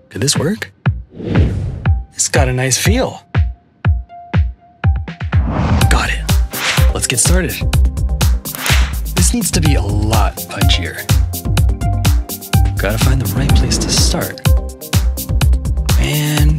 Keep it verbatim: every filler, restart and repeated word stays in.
Could this work? It's got a nice feel. Got it. Let's get started. This needs to be a lot punchier. Gotta find the right place to start. And